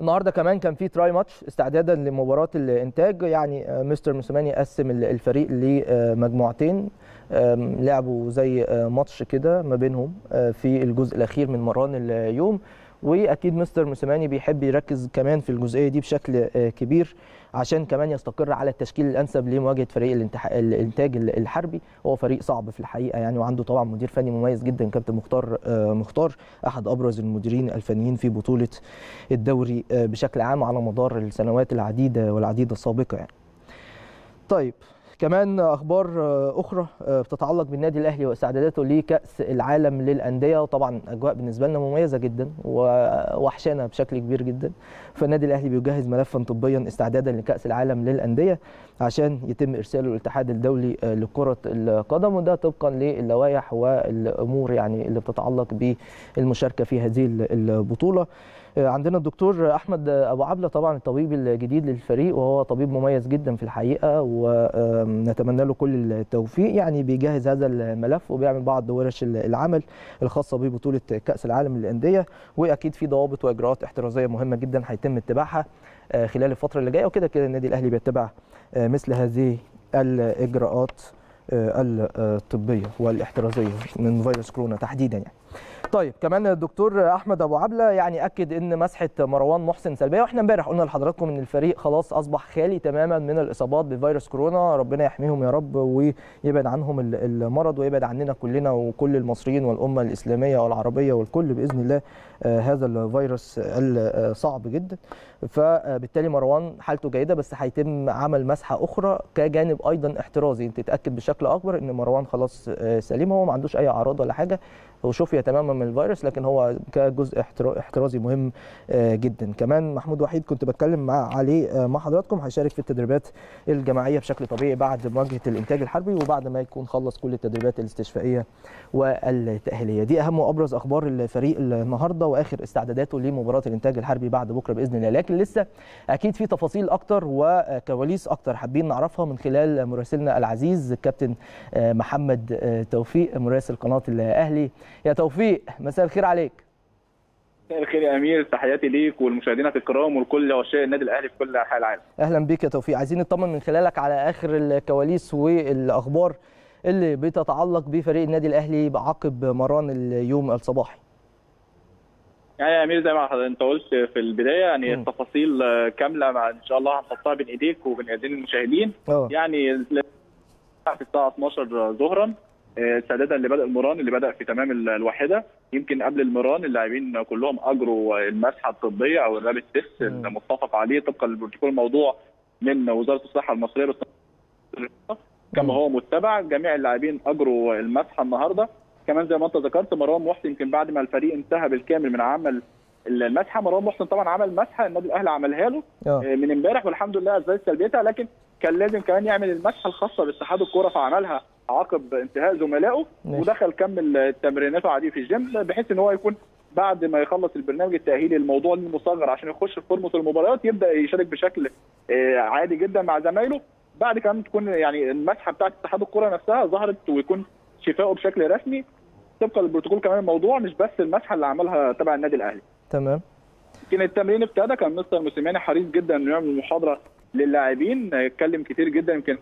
النهارده كمان كان في تراي ماتش استعدادا لمباراه الانتاج. يعني مستر موسيماني قسم الفريق لمجموعتين، لعبوا زي ماتش كده ما بينهم في الجزء الاخير من مران اليوم. واكيد مستر موسيماني بيحب يركز كمان في الجزئيه دي بشكل كبير عشان كمان يستقر على التشكيل الانسب لمواجهه فريق الانتاج الحربي. هو فريق صعب في الحقيقه يعني، وعنده طبعا مدير فني مميز جدا كابتن مختار احد ابرز المديرين الفنيين في بطوله الدوري بشكل عام على مدار السنوات العديده السابقه يعني. طيب كمان اخبار اخرى بتتعلق بالنادي الاهلي واستعداداته لكاس العالم للانديه، وطبعا اجواء بالنسبه لنا مميزه جدا ووحشانا بشكل كبير جدا. فالنادي الاهلي بيجهز ملفا طبيا استعدادا لكاس العالم للانديه عشان يتم ارساله للاتحاد الدولي لكره القدم، وده طبقا للوائح والامور يعني اللي بتتعلق بالمشاركه في هذه البطوله. عندنا الدكتور احمد ابو عبله طبعا الطبيب الجديد للفريق، وهو طبيب مميز جدا في الحقيقه ونتمنى له كل التوفيق. يعني بيجهز هذا الملف وبيعمل بعض ورش العمل الخاصه ببطوله كاس العالم للانديه، واكيد في ضوابط واجراءات احترازيه مهمه جدا هيتم اتباعها خلال الفتره اللي جايه. وكده كده النادي الاهلي بيتبع مثل هذه الاجراءات الطبيه والاحترازيه من فيروس كورونا تحديدا يعني. طيب كمان الدكتور احمد ابو عبله يعني اكد ان مسحه مروان محسن سلبيه، واحنا امبارح قلنا لحضراتكم ان الفريق خلاص اصبح خالي تماما من الاصابات بفيروس كورونا. ربنا يحميهم يا رب ويبعد عنهم المرض ويبعد عننا كلنا وكل المصريين والامه الاسلاميه والعربيه والكل باذن الله هذا الفيروس الصعب جدا. فبالتالي مروان حالته جيده، بس هيتم عمل مسحه اخرى كجانب ايضا احترازي تتاكد بشكل اكبر ان مروان خلاص سليم، هو ما عندوش اي اعراض ولا حاجه، هو شفي تماما من الفيروس، لكن هو كجزء احترازي مهم جدا. كمان محمود وحيد كنت بتكلم عليه مع حضراتكم، هيشارك في التدريبات الجماعيه بشكل طبيعي بعد مواجهه الانتاج الحربي وبعد ما يكون خلص كل التدريبات الاستشفائيه والتاهيليه. دي اهم وابرز اخبار الفريق النهارده واخر استعداداته لمباراه الانتاج الحربي بعد بكره باذن الله. لكن لسه اكيد في تفاصيل اكتر وكواليس اكتر حابين نعرفها من خلال مراسلنا العزيز الكابتن محمد توفيق مراسل قناه الاهلي. يا توفيق مساء الخير عليك. مساء الخير يا امير، تحياتي ليك والمشاهدين الكرام ولكل عشاق النادي الاهلي في كل انحاء العالم. اهلا بيك يا توفيق، عايزين نطمن من خلالك على اخر الكواليس والاخبار اللي بتتعلق بفريق النادي الاهلي عقب مران اليوم الصباحي. يعني يا امير زي ما انت قلت في البدايه يعني التفاصيل كامله ان شاء الله هنحطها بين ايديك وبين ايدين المشاهدين. يعني الساعه 12 ظهرا استعدادا لبدء المران اللي بدا في تمام الواحده. يمكن قبل المران اللاعبين كلهم اجروا المسحه الطبيه او الرابيد تيست المتفق عليه طبقا للبروتوكول الموضوع من وزاره الصحه المصريه كما هو متبع. جميع اللاعبين اجروا المسحه النهارده. كمان زي ما انت ذكرت مروان محسن يمكن بعد ما الفريق انتهى بالكامل من عمل المسحه، مروان محسن طبعا عمل مسحه النادي الاهلي عملها له من امبارح والحمد لله ازالت سلبيتها، لكن كان لازم كمان يعمل المسحه الخاصه باتحاد الكوره فعملها عقب انتهاء زملائه ودخل كمل تمريناته عادي في الجيم بحيث ان هو يكون بعد ما يخلص البرنامج التاهيلي الموضوع المصغر عشان يخش في فورمه المباريات يبدا يشارك بشكل عادي جدا مع زمايله. بعد كمان تكون يعني المسحه بتاعت اتحاد الكوره نفسها ظهرت ويكون شفائه بشكل رسمي طبقا للبروتوكول. كمان الموضوع مش بس المسحه اللي عملها تبع النادي الاهلي. تمام. يمكن التمرين ابتدى، كان مستر موسيماني حريص جدا انه يعمل محاضره للاعبين، يتكلم كتير جدا. يمكن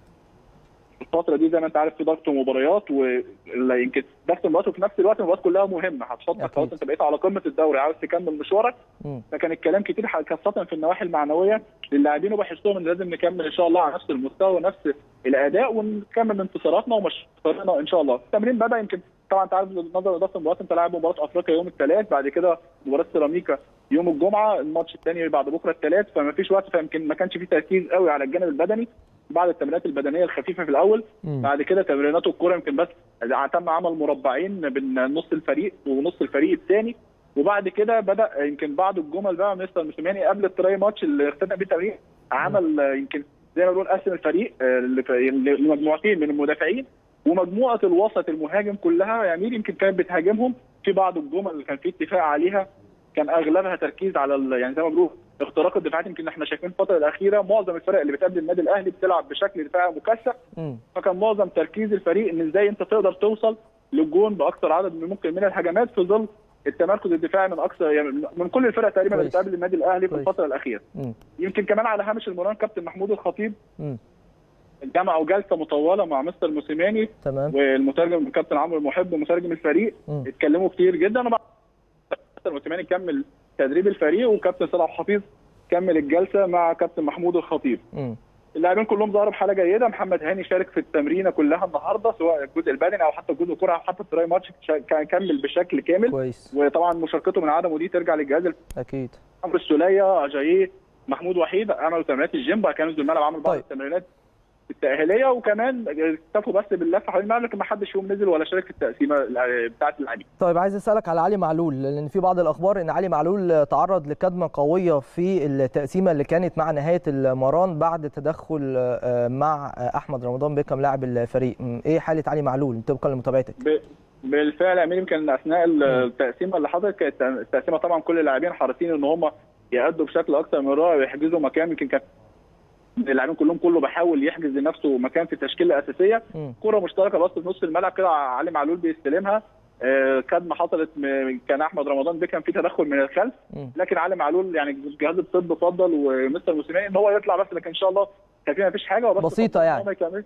الفتره دي زي ما انت عارف في ضغط مباريات ويمكن ضغط مباريات وفي نفس الوقت المباريات كلها مهمه هتحطك خلاص انت بقيت على قمه الدوري عاوز تكمل مشوارك. فكان الكلام كتير خاصه في النواحي المعنويه للاعبين وبحسهم ان لازم نكمل ان شاء الله على نفس المستوى ونفس الاداء ونكمل انتصاراتنا ومشوارنا ان شاء الله. التمرين بدا يمكن طبعا انت عارف نظرا لضغط المباريات انت لاعب مباراه افريقيا يوم الثلاث، بعد كده مباراه سيراميكا يوم الجمعه، الماتش الثاني بعد بكره الثلاث، فما فيش وقت فيمكن ما كانش في تركيز قوي على الجانب البدني بعد التمرينات البدنيه الخفيفه في الاول. بعد كده تمرينات الكوره يمكن بس تم عمل مربعين بين نص الفريق ونص الفريق الثاني، وبعد كده بدا يمكن بعض الجمل بقى مستر موسيماني قبل التراي ماتش اللي اختتم بيه التمرين عمل يمكن زي ما بنقول قسم الفريق لمجموعتين من المدافعين ومجموعه الوسط المهاجم كلها. يعني يمكن كانت بتهاجمهم في بعض الجمل اللي كان في اتفاق عليها كان اغلبها تركيز على يعني زي ما بنقول اختراق الدفاعات. يمكن احنا شايفين الفتره الاخيره معظم الفرق اللي بتقابل النادي الاهلي بتلعب بشكل دفاعي مكثف، فكان معظم تركيز الفريق ان ازاي انت تقدر توصل للجون باكثر عدد ممكن من الهجمات في ظل التمركز الدفاعي من اكثر يعني من كل الفرق تقريبا اللي بتقابل النادي الاهلي في كويس. الفتره الاخيره. يمكن كمان على هامش المران كابتن محمود الخطيب جمعوا جلسه مطوله مع مستر موسيماني تمام والمترجم كابتن عمرو المحب ومترجم الفريق، اتكلموا كتير جدا. وبعد مستر موسيماني كمل تدريب الفريق وكابتن صلاح حفيظ كمل الجلسه مع كابتن محمود الخطيب. اللاعبين كلهم ظهروا بحاله جيده. محمد هاني شارك في التمرينه كلها النهارده سواء الجزء البدني او حتى الجزء الكره او حتى التراي ماتش كان كمل بشكل كامل كويس. وطبعا مشاركته من عدمه دي ترجع للجهاز اكيد. عمرو السوليه اجاييه محمود وحيد عملوا تمرينات الجيم بقى كانوا نزلوا الملعب عملوا بعض التمرينات التاهيليه وكمان اكتفوا بس باللفه حوالين الملعب لكن ما حدش فيهم نزل ولا شارك في التقسيمه بتاعه اللاعبين. طيب عايز اسالك على علي معلول لان في بعض الاخبار ان علي معلول تعرض لكدمه قويه في التقسيمه اللي كانت مع نهايه المران بعد تدخل مع احمد رمضان بيكم لاعب الفريق. ايه حاله علي معلول طبقا لمتابعتك؟ بالفعل يا امير يمكن اثناء التقسيمه اللي حصلت كانت التقسيمه طبعا كل اللاعبين حريصين ان هم يأدوا بشكل اكثر من رائع ويحجزوا مكان. يمكن كان اللاعبين كله بحاول يحجز لنفسه مكان في التشكيله الاساسيه. كره مشتركه بس في نص الملعب كده علي معلول بيستلمها كدمه حصلت كان احمد رمضان بيكم في تدخل من الخلف لكن علي معلول يعني جهاز الطب فضل ومستر موسيماني ان هو يطلع بس لكن ان شاء الله كان ما فيش حاجه وبس بسيطه يعني.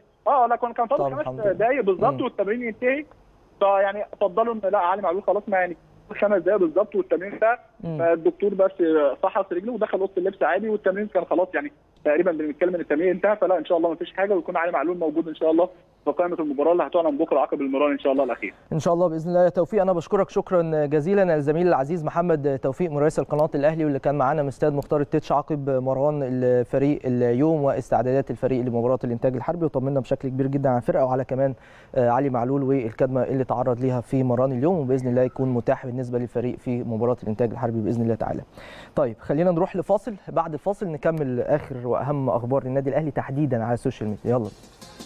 لا كان فاضل 5 دقائق بالظبط والتمرين ينتهي فيعني فضلوا ان لا علي معلول خلاص ما يعني 5 دقائق بالظبط والتمرين ده فالدكتور بس فحص رجله ودخل اوضه اللبس عادي والتمرين كان خلاص يعني تقريبا بنتكلم ان التمرين انتهى. فلا ان شاء الله ما فيش حاجه ويكون علي معلول موجود ان شاء الله في قائمه المباراه اللي هتعلن بكره عقب المران ان شاء الله الاخير. ان شاء الله باذن الله. توفيق انا بشكرك شكرا جزيلا الزميل العزيز محمد توفيق مراسل قناه الاهلي واللي كان معانا من استاد مختار التتش عقب مران الفريق اليوم واستعدادات الفريق لمباراه الانتاج الحربي وطمنا بشكل كبير جدا عن الفرقه وعلى كمان علي معلول والكدمه اللي تعرض ليها في مران اليوم وباذن الله يكون متاح بالنسبه للفريق في مباراه الانتاج الحربي باذن الله تعالى. طيب خلينا نروح لفاصل بعد الفاصل نكمل اخر واهم اخبار النادي الاهلي تحديدا على السوشيال ميديا. يلا.